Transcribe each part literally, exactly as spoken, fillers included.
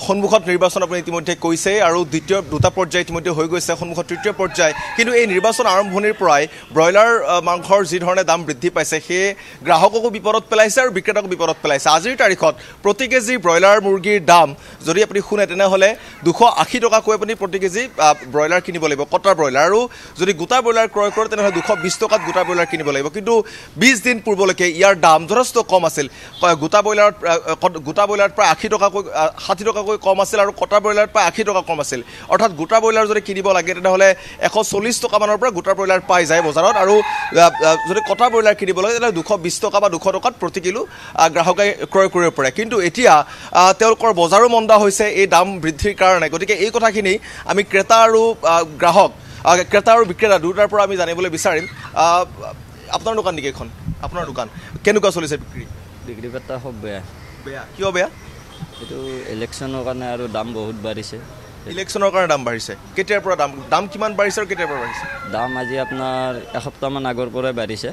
সন্মুখত নিৰ্বাচন আপুনি ইতিমধ্যে কৈছে আৰু দ্বিতীয় দুটা পৰ্যায় ইতিমধ্যে হৈ গৈছে সন্মুখত তৃতীয় পৰ্যায় কিন্তু এই নিৰ্বাচন আৰম্ভণিৰ পৰাই ব্ৰইলাৰ মাংসৰ যি ধৰণে দাম বৃদ্ধি পাইছে সেই গ্ৰাহককো বিপদত পেলাইছে আৰু বিক্ৰেতাকো বিপদত পেলাইছে আজিৰ তাৰিখত প্ৰতি কেজি ব্ৰইলাৰ মুৰ্গীৰ দাম যদি আপুনি শুনে তেনেহ'লে দুশ আশী টকাকৈ আপুনি প্ৰতি কেজি ব্ৰইলাৰ কিনিব লাগিব কটা ব্ৰইলাৰ আৰু যদি গোটা ব্ৰইলাৰ ক্ৰয় কৰে তেনেহ'লে দুশ বিশ টকাত গোটা ব্ৰইলাৰ কিনিব লাগিব কিন্তু বিশ দিন পূৰ্বলৈকে ইয়াৰ দাম যথেষ্ট কম আছিল গোটা ব্ৰইলাৰত গোটা ব্ৰইলাৰত প্ৰায় আশী টকাকৈ ষাঠি টকাকৈ কম আছিল আৰু কটা ব্ৰইলাৰত প্ৰায় আশী টকা কম আছিল অৰ্থাৎ গোটা ব্ৰইলাৰ যদি কিনিব লাগে তেনেহ'লে এশ চল্লিছ টকামানৰ পৰা গোটা ব্ৰইলাৰ পাই যায় বজাৰত আৰু যদি কটা ব্ৰইলাৰ কিনিব লাগে তেনেহ'লে দুশ বিশ টকা বা দুশ টকাত প্ৰতি কিলো গ্ৰাহকে ক্ৰয় কৰিব পাৰে কিন্তু এতিয়া তেওঁলোকৰ বজাৰো মন্দা হৈছে এই দাম বৃদ্ধিৰ কাৰণে গতিকে এই কথাখিনি আমি ক্ৰেতা আৰু গ্ৰাহক ক্ৰেতা আৰু বিক্ৰেতা দুটাৰ পৰা আমি জানিবলৈ বিচাৰিম আপোনাৰ দোকান নেকি এখন আপোনাৰ দোকান কেনেকুৱা চলিছে বিক্ৰী বিক্ৰী বাৰ্তা খুব বেয়া বেয়া কিয় বেয়া এইটো ইলেকশ্যনৰ কাৰণে আৰু দাম বহুত বাঢ়িছে ইলেকশ্যনৰ কাৰণে দাম বাঢ়িছে কেতিয়াৰ পৰা দাম দাম কিমান বাঢ়িছে আৰু কেতিয়াৰ পৰা বাঢ়িছে দাম আজি আপোনাৰ এসপ্তাহমান আগৰ পৰাই বাঢ়িছে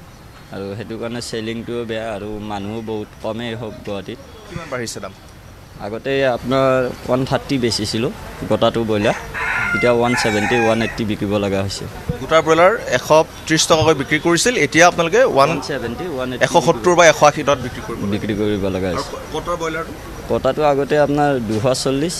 আৰু সেইটো কাৰণে চেলিংটোও বেয়া আৰু মানুহো বহুত কমেই হওক গুৱাহাটীত কিমান বাঢ়িছে দাম আগতে আপোনাৰ ওৱান থাৰ্টি বেচিছিলোঁ গোটাটো ব্ৰইলাৰ এতিয়া ওৱান ছেভেণ্টি ওৱান এইট্টি বিকিব লগা হৈছে গোটা ব্ৰইলাৰ এশ ত্ৰিছ টকাকৈ বিক্ৰী কৰিছিল এতিয়া আপোনালোকে ওৱান ছেভেণ্টি ওৱান এশ সত্তৰ বা এশ আশী টকাত বিক্ৰী কৰিব বিক্ৰী কৰিব লগা হৈছে কটা ব্ৰইলাৰটো কটাটো আগতে আপোনাৰ দুশ চল্লিছ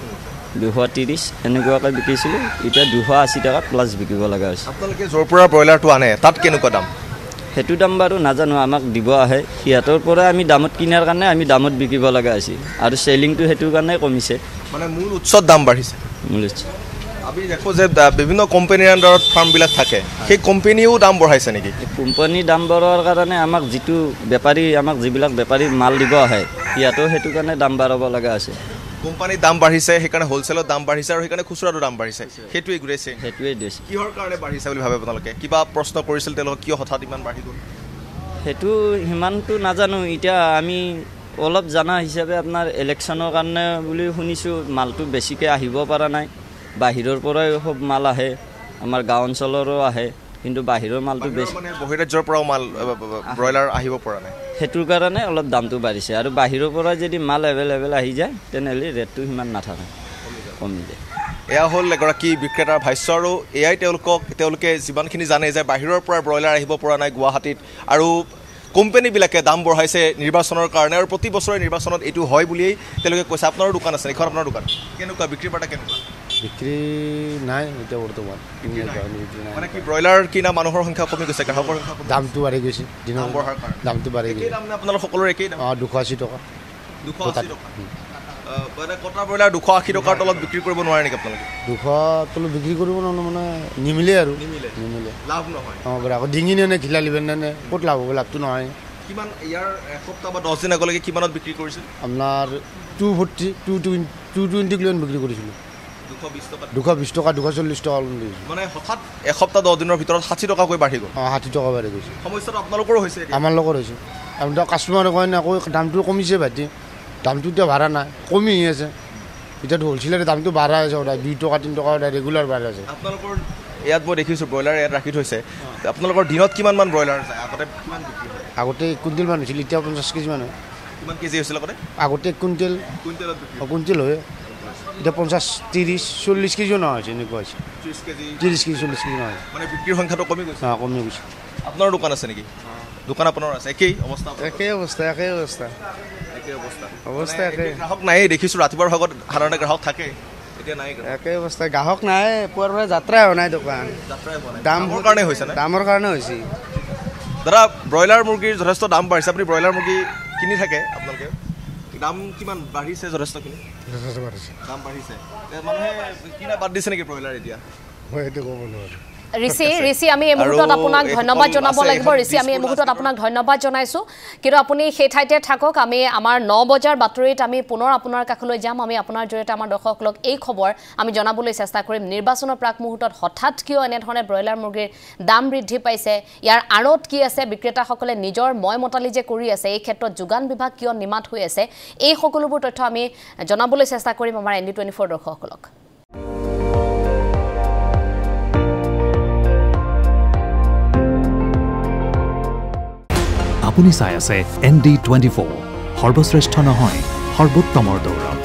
দুশ ত্ৰিছ এনেকুৱাকৈ বিকিছিলোঁ এতিয়া দুশ আশী টকা প্লাছ বিকিব লগা হৈছে আপোনালোকে য'ৰ পৰা ব্ৰইলাৰটো আনে তাত কেনেকুৱা দাম সেইটো দাম বাৰু নাজানো আমাক দিব আহে সিহঁতৰ পৰা আমি দামত কিনাৰ কাৰণে আমি দামত বিকিব লগা হৈছে আৰু চেলিংটো সেইটো কাৰণে কমিছে মানে মূল উৎসত দাম বাঢ়িছে মূল উৎস আমি দেখোঁ যে বিভিন্ন কোম্পানীৰ আণ্ডাৰত ফাৰ্মবিলাক থাকে সেই কোম্পানীয়েও দাম বঢ়াইছে নেকি কোম্পানী দাম বঢ়োৱাৰ কাৰণে আমাক যিটো বেপাৰী আমাক যিবিলাক বেপাৰী মাল দিব আহে সিহঁতেও সেইটো কাৰণে দাম বঢ়াব লগা আছে কোম্পানীৰ দাম বাঢ়িছে সেইকাৰণে হ'লচেলত দাম বাঢ়িছে আৰু সেইকাৰণে খুচুৰাটো দাম বাঢ়িছে সেইটোৱে ঘূৰাইছে সেইটোৱে দিছে কিহৰ কাৰণে বাঢ়িছে বুলি ভাবে আপোনালোকে কিবা প্ৰশ্ন কৰিছিল তেওঁলোকক কিয় হঠাৎ ইমান বাঢ়ি গ'ল সেইটো সিমানটো নাজানো এতিয়া আমি অলপ জানা হিচাপে আপোনাৰ ইলেকশ্যনৰ কাৰণে বুলি শুনিছোঁ মালটো বেছিকৈ আহিব পৰা নাই বাহিৰৰ পৰাই খুব মাল আহে আমাৰ গাঁও অঞ্চলৰো আহে কিন্তু বাহিৰৰ মালটো বেছি মানে বহিৰাজ্যৰ পৰাও মাল ব্ৰইলাৰ আহিব পৰা নাই সেইটোৰ কাৰণে অলপ দামটো বাঢ়িছে আৰু বাহিৰৰ পৰা যদি মাল এভেইলেবল আহি যায় তেনেহ'লে ৰেটটো সিমান নাথাকে কমি যায় এয়া হ'ল এগৰাকী বিক্ৰেতাৰ ভাষ্য আৰু এয়াই তেওঁলোকক তেওঁলোকে যিমানখিনি জানে যে বাহিৰৰ পৰা ব্ৰইলাৰ আহিব পৰা নাই গুৱাহাটীত আৰু কোম্পানীবিলাকে দাম বঢ়াইছে নিৰ্বাচনৰ কাৰণে আৰু প্ৰতি বছৰে নিৰ্বাচনত এইটো হয় বুলিয়েই তেওঁলোকে কৈছে আপোনাৰো দোকান আছে এইখন আপোনাৰ দোকান কেনেকুৱা বিক্ৰী বাৰ্তা কেনেকুৱা বিক্ৰী নাই এতিয়া বৰ্তমান মানে কি ব্ৰইলাৰ কিনা মানুহৰ সংখ্যা কমি গৈছে গ্ৰাহকৰ দামটো বাঢ়ি গৈছে দাম বঢ়াৰ কাৰণে দামটো বাঢ়ি গৈছে দাম আপোনালোক সকলোৰে একেই দাম অঁ দুশ আশী টকা দুশ আশী টকা মানে কটা ব্ৰইলাৰ দুশ আশী টকাৰ তলত বিক্ৰী কৰিব নোৱাৰে নেকি আপোনালোকে দুশ তলত বিক্ৰী কৰিব নোৱাৰো মানে নিমিলে আৰু নিমিলে নিমিলে লাভ নহয় অঁ গ্ৰাহক ডিঙি নে ঘিলা লিবেন নে ক'ত লাভ হ'ব লাভটো নহয় কিমান ইয়াৰ এসপ্তাহ বা দহ দিন আগলৈকে কিমানত বিক্ৰী কৰিছিল আপোনাৰ two forty two twenty two twenty কিলোমান বিক্ৰী কৰিছিলোঁ দুশ বিশ টকা দুশ বিশ টকা দুশ চল্লিছ টকা মানে হঠাৎ এসপ্তাহ দহ দিনৰ ভিতৰত ষাঠি টকাকৈ বাঢ়ি গ'ল অঁ ষাঠি টকা বাঢ়ি গৈছে সমস্যাটো আপোনালোকৰো হৈছে আমাৰ লগত হৈছে আপোনাৰ কাষ্টমাৰে কয় না আকৌ দামটো কমিছে ভাইটি দামটো এতিয়া ভাড়া নাই কমি আছে এতিয়াতো হ'লচেলাৰ দামটো বাঢ়া আছে সদায় দুই টকা তিনি টকা সদায় ৰেগুলাৰ বাঢ়ি আছে আপোনালোকৰ ইয়াত মই দেখিছোঁ ব্ৰইলাৰ ইয়াত ৰাখি থৈছে আপোনালোকৰ দিনত কিমানমান ব্ৰইলাৰ যায় আগতে কিমান বিক্ৰী হয় আগতে এক কুইণ্টেলমান হৈছিল এতিয়া পঞ্চাছ কেজিমান হয় কিমান কেজি হৈছিল আগতে আগতে এক কুইণ্টেল কুইণ্টেলত কুইণ্টেল হয় এতিয়া পঞ্চাছ ত্ৰিছ চল্লিছ কেজিও নহয় হৈছে এনেকুৱা হৈছে ত্ৰিছ কেজি ত্ৰিছ কেজি চল্লিছ কেজি নহয় মানে বিক্ৰীৰ সংখ্যাটো কমি গৈছে অঁ কমি গৈছে আপোনাৰ দোকান আছে নেকি দোকান আপোনাৰ আছে একেই অৱস্থা একেই অৱস্থা একেই অৱস্থা একেই অৱস্থা অৱস্থা একেই গ্ৰাহক নাই দেখিছোঁ ৰাতিপুৱাৰ ভাগত সাধাৰণতে গ্ৰাহক থাকে এতিয়া নাই একেই অৱস্থা গ্ৰাহক নাই পুৱাৰ পৰা যাত্ৰাই হোৱা নাই দোকান দামৰ কাৰণে হৈছে নে দামৰ কাৰণে হৈছে দাদা ব্ৰইলাৰ মুৰ্গীৰ যথেষ্ট দাম বাঢ়িছে আপুনি ব্ৰইলাৰ মুৰ্গী কিনি থাকে আপোনালোকে দাম কিমান বাঢ়িছে যথেষ্টখিনি দাম বাঢ়িছে মানুহে কিনা বাদ দিছে নেকি ব্ৰইলাৰ এতিয়া মই সেইটো ক'ব নোৱাৰোঁ ঋষি ঋষি আমি এই মুহূৰ্তত আপোনাক ধন্যবাদ জনাব লাগিব ঋষি আমি এই মুহূৰ্তত আপোনাক ধন্যবাদ জনাইছোঁ কিন্তু আপুনি সেই ঠাইতে থাকক আমি আমাৰ ন বজাৰ বাতৰিত আমি পুনৰ আপোনাৰ কাষলৈ যাম আমি আপোনাৰ জৰিয়তে আমাৰ দৰ্শকসকলক এই খবৰ আমি জনাবলৈ চেষ্টা কৰিম নিৰ্বাচনৰ প্ৰাক মুহূৰ্তত হঠাৎ কিয় এনেধৰণে ব্ৰইলাৰ মুৰ্গীৰ দাম বৃদ্ধি পাইছে ইয়াৰ আঁৰত কি আছে বিক্ৰেতাসকলে নিজৰ মই মতালি যে কৰি আছে এই ক্ষেত্ৰত যোগান বিভাগ কিয় নিমাত হৈ আছে এই সকলোবোৰ তথ্য আমি জনাবলৈ চেষ্টা কৰিম আমাৰ এন ডি টুৱেণ্টি ফ'ৰ দৰ্শকসকলক আপুনি চাই আছে এন ডি টুৱেণ্টি ফ'ৰ সৰ্বশ্ৰেষ্ঠ নহয় সৰ্বোত্তমৰ দৌৰ